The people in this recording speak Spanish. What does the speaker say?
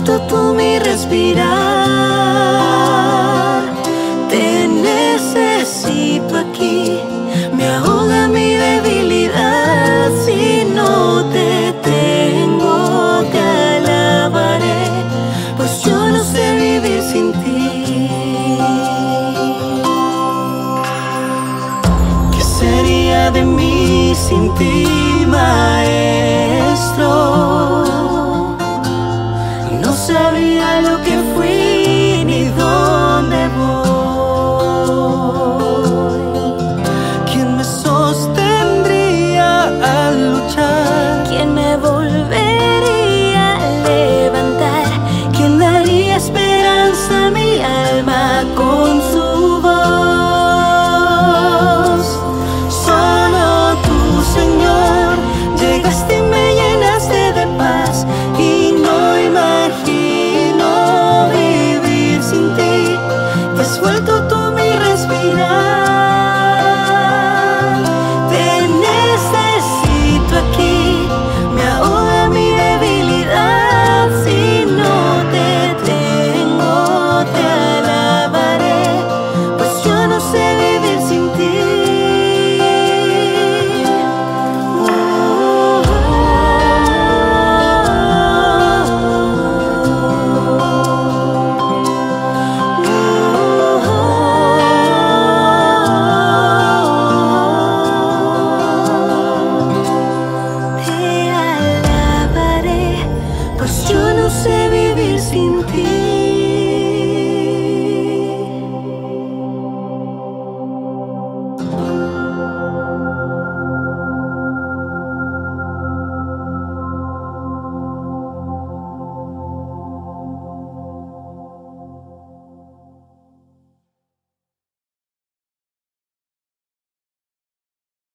vuelto tú mi respirar. Te necesito aquí, me ahoga mi debilidad. Si no te tengo, te alabaré, pues yo no sé vivir sin ti. ¿Qué sería de mí sin ti, maestro? No sabía lo que fui ni dónde voy. ¿Quién me sostendría al luchar? ¿Quién me volvería a levantar? ¿Quién daría esperanza a mi alma con su voz? Solo tú, Señor, llegaste y me llenaste de paz, y no imagino vivir sin ti. Te has vuelto tú mi respirar. Te necesito aquí, me ahoga mi debilidad. Si no te tengo, te alabaré, pues yo no sé vivir sin ti. Te alabaré, pues yo no sé vivir sin ti.